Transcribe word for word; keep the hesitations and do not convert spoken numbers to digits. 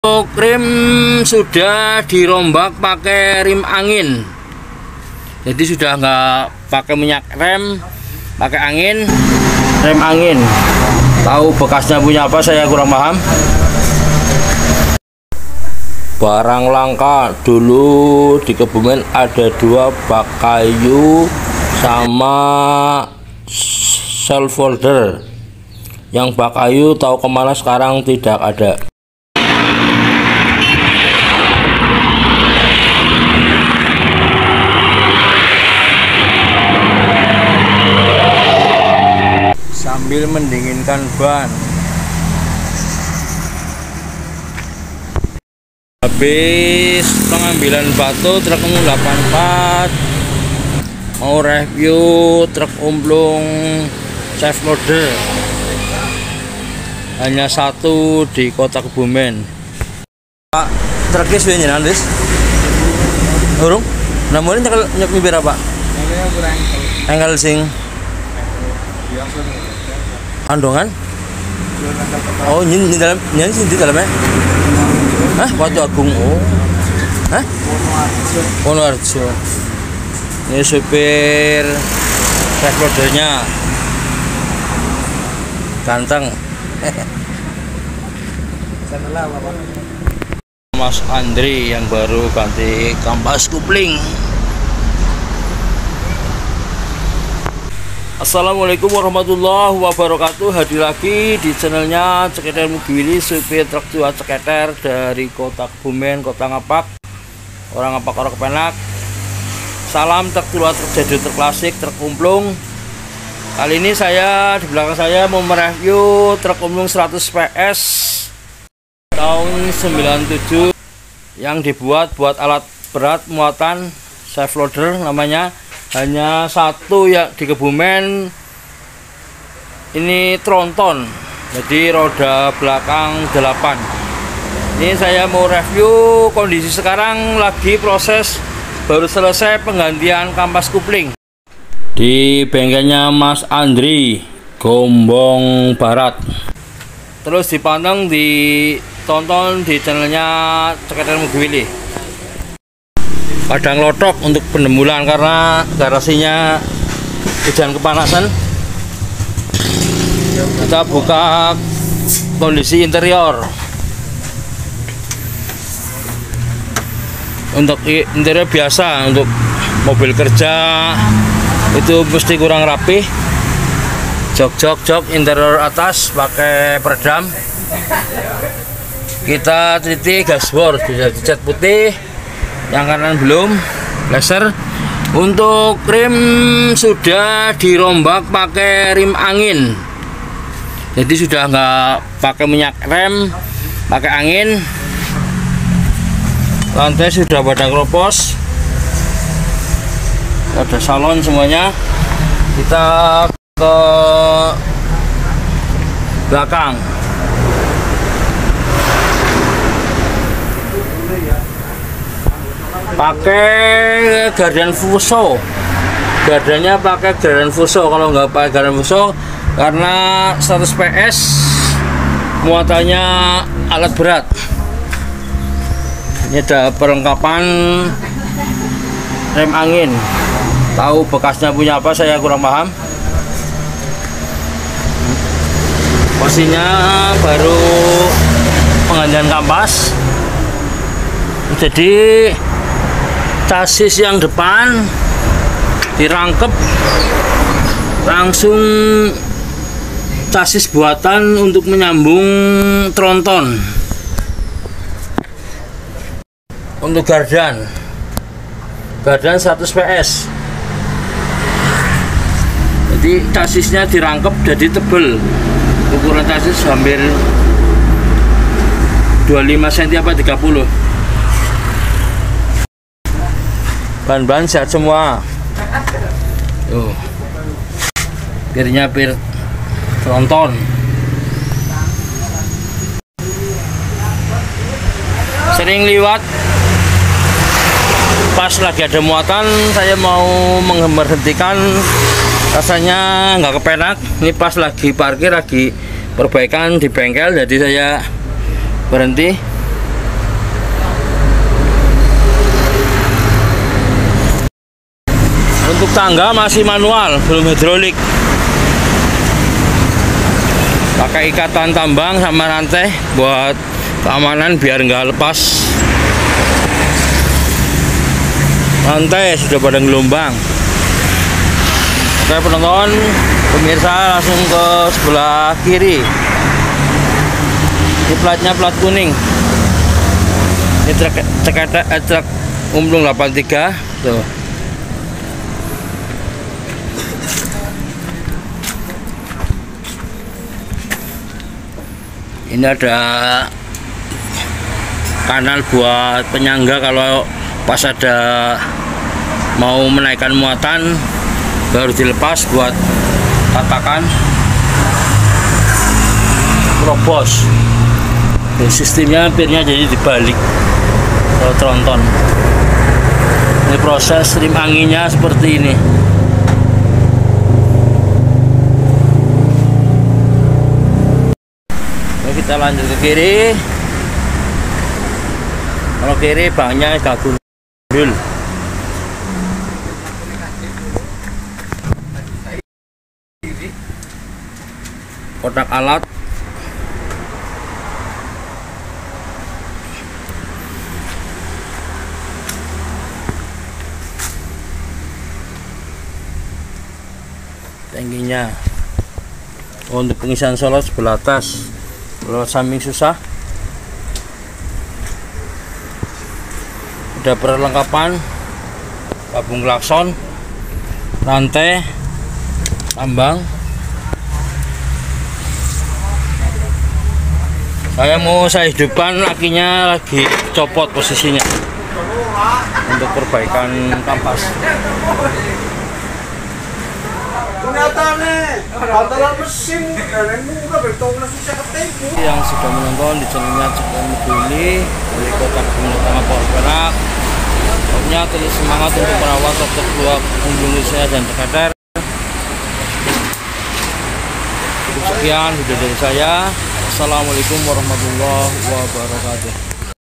Rem sudah dirombak pakai rim angin, jadi sudah nggak pakai minyak rem, pakai angin, rem angin. Tahu bekasnya punya apa, saya kurang paham. Barang langka dulu di Kebumen ada dua bak kayu sama self folder. Yang bak kayu tahu kemana sekarang, tidak ada. Sambil mendinginkan ban. Habis pengambilan batu truk umum delapan puluh empat, mau review truk umplung safe loader, hanya satu di kota Kebumen. Pak, truknya sudah nyenan dis urung namun nyekel nyepir berapa engkel sing andongan. Oh, ini di dalam, ini di dalamnya. Hah, Watu Agung. Oh. Hah? Wonoarjo. Ini supir truk loadernya. Ganteng. Mas Andri yang baru ganti kampas kupling. Assalamualaikum warahmatullahi wabarakatuh. Hadir lagi di channelnya Ceketer Mugiwili, supir truk tua Ceketer dari kota Kebumen, kota Ngapak, orang Ngapak, orang Kepenak. Salam truk tua, truk jadul, truk klasik, truk umplung. Kali ini saya di belakang saya mau mereview truk umplung seratus P S tahun sembilan puluh tujuh yang dibuat buat alat berat muatan safe loader, namanya. Hanya satu ya di Kebumen, ini tronton, jadi roda belakang delapan. Ini saya mau review kondisi sekarang, lagi proses baru selesai penggantian kampas kupling di bengkelnya Mas Andri, Gombong Barat. Terus dipanteng, ditonton di channelnya Ceketer Mugiwili. Padang lotok untuk pendemulan karena garasinya hujan kepanasan. Kita buka kondisi interior. Untuk interior biasa, untuk mobil kerja itu mesti kurang rapi. Jok-jok jok interior atas pakai peredam. Kita teliti dashboard bisa dicat putih, yang kanan belum, laser. Untuk rem sudah dirombak pakai rim angin, jadi sudah nggak pakai minyak rem, pakai angin. Lantai sudah pada keropos, ada salon semuanya. Kita ke belakang. Pakai gardan fuso, gardannya pakai gardan fuso. Kalau nggak pakai gardan fuso, karena seratus P S muatannya alat berat. Ini ada perlengkapan rem angin. Tahu bekasnya punya apa, saya kurang paham. Posisinya baru penggantian kampas, jadi chassis yang depan dirangkep langsung, chassis buatan untuk menyambung tronton. Untuk gardan, gardan seratus P S, jadi chassisnya dirangkep jadi tebel. Ukuran chassis hampir dua puluh lima sentimeter apa tiga puluh. Ban-ban sehat semua. Tuh, pirnya pir tronton. Sering liwat pas lagi ada muatan, saya mau menghentikan, rasanya nggak kepenak. Ini pas lagi parkir, lagi perbaikan di bengkel, jadi saya berhenti. Untuk tangga masih manual, belum hidrolik. Pakai ikatan tambang sama rantai buat keamanan biar nggak lepas. Rantai sudah pada gelombang. Oke penonton, pemirsa langsung ke sebelah kiri. Ini platnya plat kuning. Ini truk ceketek eh, truk umlung delapan tiga tuh. Ini ada kanal buat penyangga kalau pas ada mau menaikkan muatan baru dilepas buat tatakan robos. Dan sistemnya pirnya jadi dibalik kalau tronton. Ini proses rem anginnya seperti ini. Oke, kita lanjut ke kiri. Kalau kiri banyak gak gundul. Kotak alat. Tangkinya. Oh, untuk pengisian solar sebelah atas. Kalau samping susah. Ada perlengkapan tabung klakson, rantai, tambang. Saya mau saya hidupkan, lakinya lagi copot posisinya untuk perbaikan kampas. Yang sudah menonton di channelnya Ceketer Mobilis dari Kota Bumi Perak, pokoknya terus semangat untuk merawat truk dua Indonesia dan Ceketer. Sekian video dari saya. Assalamualaikum warahmatullahi wabarakatuh.